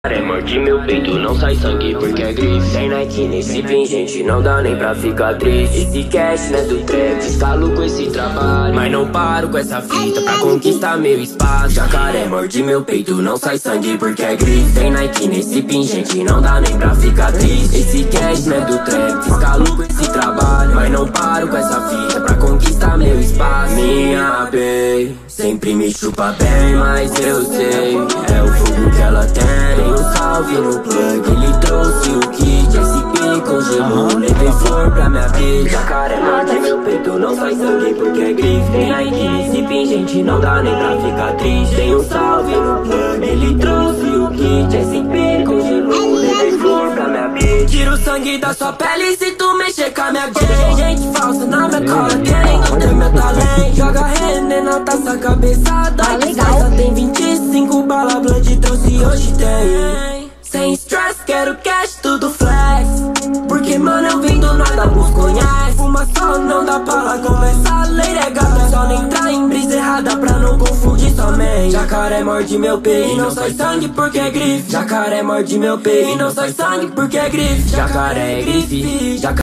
Morde meu peito, não sai sangue porque é grife. Tem Nike nesse pingente, não dá nem pra ficar triste. Esse cash não é do trap, escalo com esse trabalho, mas não paro com essa fita pra conquistar meu espaço. Jacaré morde meu peito, não sai sangue porque é grife. Tem Nike nesse pingente, não dá nem pra ficar triste. Esse cash não é do trap, escalo com esse trabalho, mas não paro com essa fita pra conquistar meu espaço. Minha bae sempre me chupa bem, mas eu sei, é o fogo que ela tem. Um salve no plug, ele trouxe o kit SP congelou, levei flor pra minha bitch. Jacaré morde meu peito, não sai sangue porque é grife. Tem Nike nesse pingente, não dá nem pra ficar triste. Tem um salve no plug, ele trouxe o kit SP congelou, levei flor pra minha bitch. Tira o sangue da sua pele se tu mexer com a minha bitch. Gente falsa na minha cola, querendo ter meu talento. Joga René na taça cabeçada, só tem 25 bala blood, trouxe hoje tem. Sem stress, quero cash, tudo flex. Porque mano, eu vim do nada, vos conhece. Fuma só, não dá pra lá começar. Lei é gata, só nem entrar em brisa errada pra não confundir somente. Jacaré morde meu peito e não sai sangue porque é grife. Jacaré morde meu peito e não sai sangue porque é grife. Jacaré é grife.